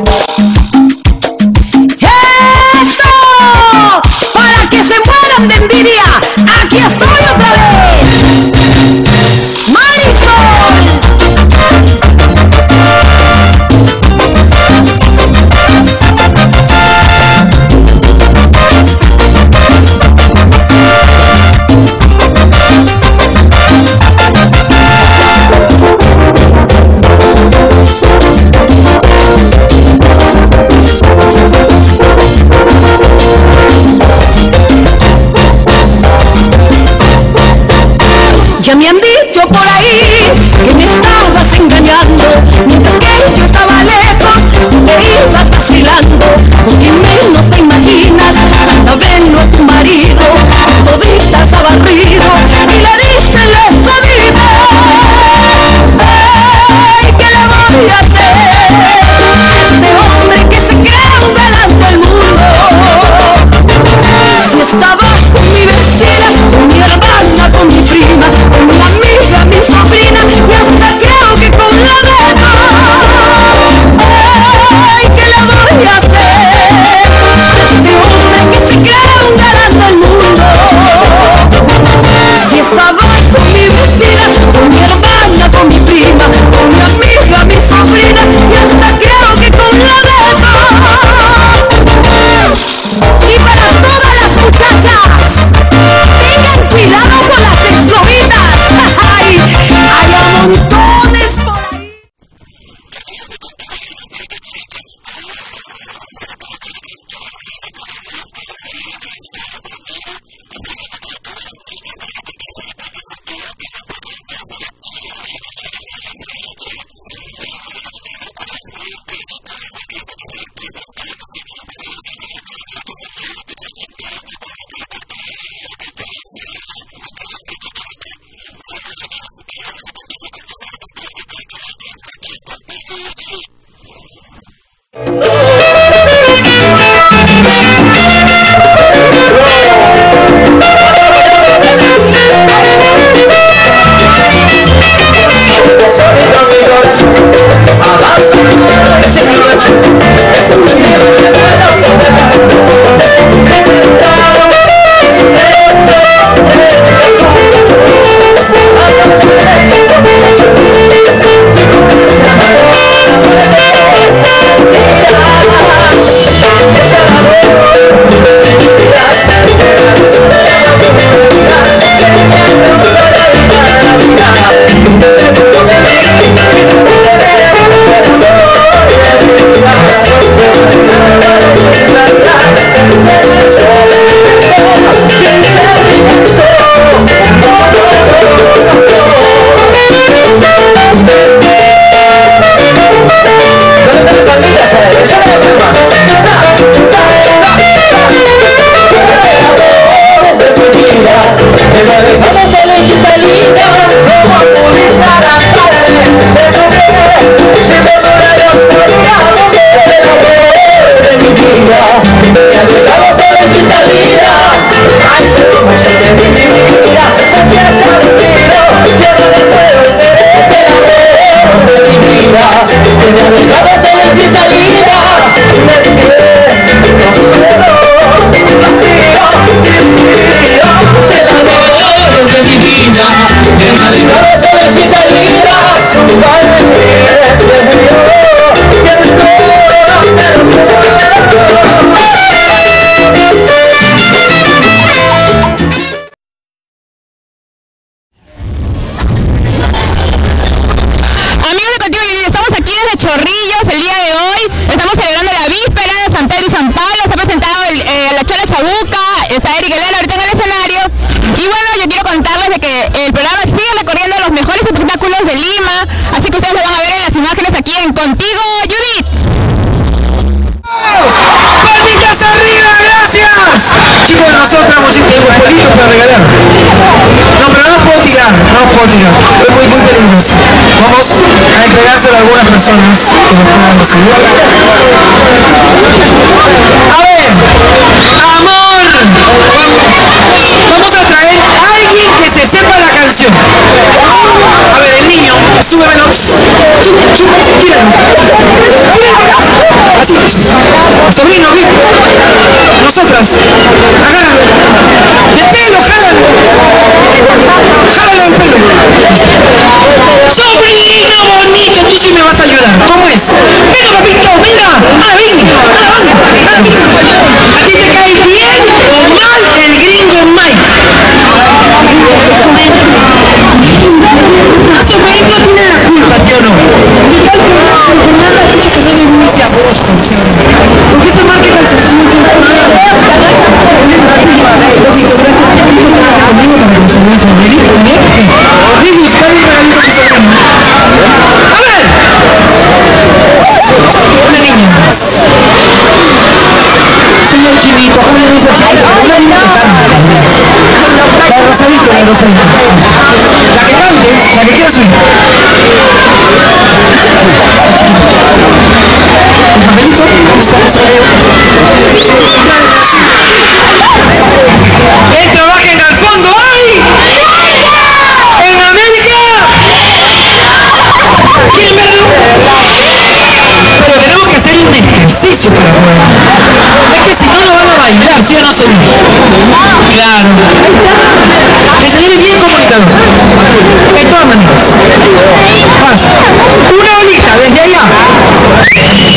Para que se mueran de envidia, aquí estoy otra vez. Marisol. Ya me han dicho por ahí que me estabas engañando, mientras que yo estaba lejos, tú me ibas vacilando. Porque menos te imaginas, anda verlo a tu marido, toditas ha barrido y le diste la escondida. Ay, ¿qué le voy a hacer a este hombre que se cree un galán del mundo? Si estaba con mi vecina, con mi hermana, con mi prima, con mi amiga, mi sobrina, y hasta creo que con la nena. Ay, ¿qué le voy a hacer a este hombre que se cree un galán del mundo? Si estaba con mi vecina, con mi hermana, con mi prima, con mi amiga, mi sobrina, y hasta creo que con la nena. Y para todas las muchachas, tengan cuidado con las escobitas. ¡Ay! Hay a montones por ahí. Chorrillos, el día de hoy estamos celebrando la víspera de San Pedro y San Pablo. Se ha presentado la Chola Chabuca, está Eric Helena ahorita en el escenario. Y bueno, yo quiero contarles de que el programa sigue recorriendo los mejores espectáculos de Lima, así que ustedes lo van a ver en las imágenes aquí en Contigo, Judith. ¡Palmitas arriba, gracias! Chicos, nosotros tenemos pollitos para regalar. No, pero no puedo tirar, es muy peligroso. Vamos a entregárselo a algunas personas que nos puedan recibir. A ver, amor, vamos a traer a alguien que se sepa la canción. A ver, el niño, súbemelo. Tíralo. chicas. Agárralo. De pelo, jálalo. Jálalo del pelo. Sobrino bonito, tú sí me vas a ayudar. ¿Cómo es? Venga, papito, venga. Ven. ¿A ti te cae bien o mal el gringo Mike? A sobrino no tiene la culpa, ¿sí o no? Total que no, que me han dicho que no le guste a vos, ¿sí o no? Porque esa marca de calzoncillos es una lógico, gracias a ti por trabajar conmigo para que me salgas a Meli. Meli, está bien regalito que se llama. A ver. Una niña más. Señor Chinito, ¿cómo le gusta Chinito? Una niña que canta. La rosadito, la rosadito. La que cante, la que quiera subir. ¿El papelito? Estamos ¿quién trabaja en el fondo hoy? ¿En América? ¿Quieren verlo? Pero tenemos que hacer un ejercicio para poder. Es que si no, no van a bailar, ¿sí o no, señor? Claro. El señor es bien comunicador. De todas maneras. Pasa. Una bolita desde allá.